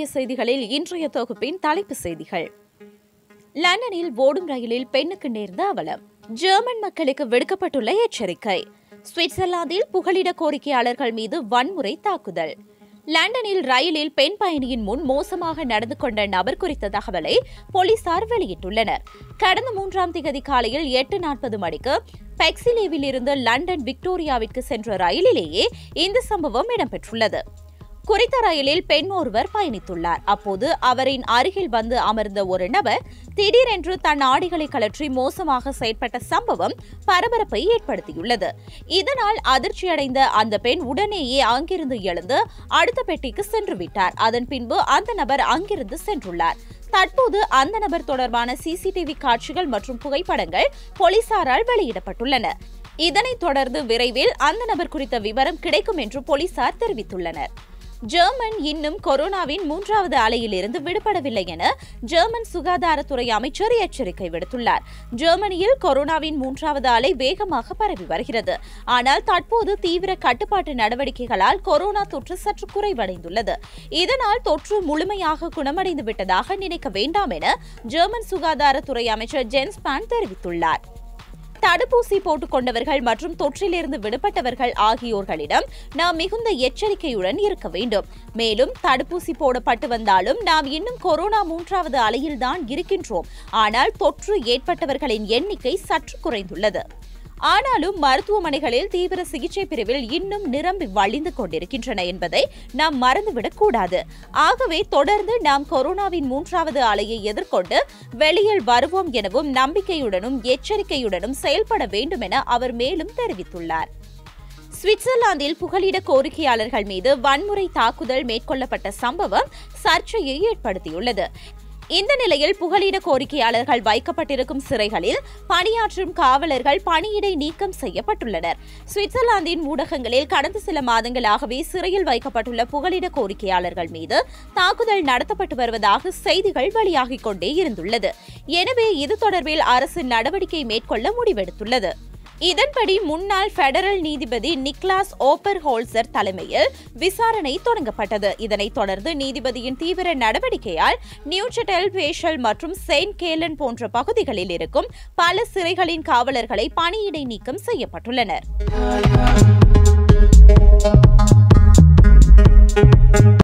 முக்கிய செய்திகளில் இன்றைய தொகுப்பின் தலைப்புச் செய்திகள். லண்டனில் ஓடும் ரயிலில் பெண்ணுக்கு நேர்ந்த அவலம். ஜெர்மன் மக்களுக்கு விடுக்கப்பட்டுள்ள எச்சரிக்கை. சுவிட்சர்லாந்தில் புகலிட கோரிக்கையாளர்கள் மீது வன்முறை தாக்குதல். லண்டனில் ரயிலில் பெண் பயணியின் முன் மோசமாக நடந்து கொண்ட நபர் குறித்த தகவலை போலீசார் வெளியிட்டுள்ளனர். கடந்த 3ஆம் தேதி காலையில் 8:40 மணிக்கு பெக்சிலேவில் இருந்து லண்டன் விக்டோரியாவிற்கு சென்ற ரயிலிலேயே இந்த சம்பவம் இடம்பெற்றுள்ளது. குறித்த ரயிலில் பெண் ஒருவர் பயணித்துள்ளார். அப்போது அவரின் அருகில் வந்து அமர்ந்த ஒரு நபர் திடீரென்று தன் ஆடைகளை கழற்றி மோசமாக செயற்பட்ட சம்பவம் பரபரப்பை ஏற்படுத்தியுள்ளது. இதனால் அதிர்ச்சியடைந்த அந்த பெண் உடனேயே அங்கிருந்து எழுந்து அடுத்த பெட்டிக்கு சென்று விட்டார். அதன் பின்பு அந்த நபர் அங்கிருந்து சென்றுள்ளார். தற்போது அந்த நபர் தொடர்பான சிசிடிவி காட்சிகள் மற்றும் புகைப்படங்கள் போலீசாரால் வெளியிடப்பட்டுள்ளன. இதனைத் தொடர்ந்து விரைவில் அந்த நபர் குறித்த விவரம் கிடைக்கும் என்று போலீசார் தெரிவித்துள்ளனர். ஜெர்மன் இன்னும் கொரோனாவின் 3வது அலையிலிருந்து விடுபடவில்லை என ஜெர்மன் சுகாதாரத்துறை அமைச்சர் எச்சரிக்கை விடுத்துள்ளார். ஜெர்மனியில் கொரோனாவின் 3வது அலை வேகமாக பரவி வருகிறது. ஆனால் தற்போது தீவிர கட்டுப்பாட்டு நடவடிக்கைகளால் கொரோனா தொற்று சற்று குறைவடைந்துள்ளது. இதனால் தொற்று முழுமையாக குணமடைந்து விட்டதாக நினைக்க வேண்டாம் என ஜெர்மன் சுகாதாரத்துறை அமைச்சர் ஜென்ஸ் ஸ்பான் தெரிவித்துள்ளார். தடுப்பூசி போட்டுக் கொண்டவர்கள் மற்றும் தொற்றிலிருந்து விடுபட்டவர்கள் ஆகியோர்களிடம் நாம் மிகுந்த எச்சரிக்கையுடன் இருக்க வேண்டும். மேலும் தடுப்பூசி போடப்பட்டு வந்தாலும் நாம் இன்னும் கொரோனா 3வது அலையில்தான் இருக்கின்றோம். ஆனால் தொற்று ஏற்பட்டவர்களின் எண்ணிக்கை சற்று குறைந்துள்ளது. ஆனாலும் மருத்துவமனைகளில் தீவிர சிகிச்சை பிரிவில் இன்னும் நிரம்பி வழிந்து கொண்டிருக்கின்றன என்பதை நாம் மறந்துவிடக் கூடாது. ஆகவே தொடர்ந்து நாம் கொரோனாவின் 3வது அலையை எதிர்கொண்டு வெளியில் வருவோம் எனவும் நம்பிக்கையுடனும் எச்சரிக்கையுடனும் செயல்பட வேண்டும் என அவர் மேலும் தெரிவித்துள்ளார். சுவிட்சர்லாந்தில் புகலிட கோரிக்கையாளர்கள் மீது வன்முறை தாக்குதல் மேற்கொள்ளப்பட்ட சம்பவம் சர்ச்சையை ஏற்படுத்தியுள்ளது. இந்த நிலையில் புகலிட கோரிக்கையாளர்கள் வைக்கப்பட்டிருக்கும் சிறைகளில் பணியாற்றும் காவலர்கள் பணியிடை நீக்கம் செய்யப்பட்டுள்ளனர். சுவிட்சர்லாந்தின் ஊடகங்களில் கடந்த சில மாதங்களாகவே சிறையில் வைக்கப்பட்டுள்ள புகலிட கோரிக்கையாளர்கள் மீது தாக்குதல் நடத்தப்பட்டு வருவதாக செய்திகள் வெளியாகிக் கொண்டே இருந்துள்ளது. எனவே இது தொடர்பில் அரசு நடவடிக்கை மேற்கொள்ள முடிவெடுத்துள்ளது. இதன்படி முன்னாள் பெடரல் நீதிபதி நிக்லாஸ் ஓபர்ஹோல்சர் தலைமையில் விசாரணை தொடங்கப்பட்டது. இதனைத் தொடர்ந்து நீதிபதியின் தீவிர நடவடிக்கையால் நியூச்சட்டல், பேஷல் மற்றும் செயின்ட் கேலன் போன்ற பகுதிகளில் இருக்கும் பல சிறைகளின் காவலர்களை பணியிடை நீக்கம் செய்யப்பட்டுள்ளனர்.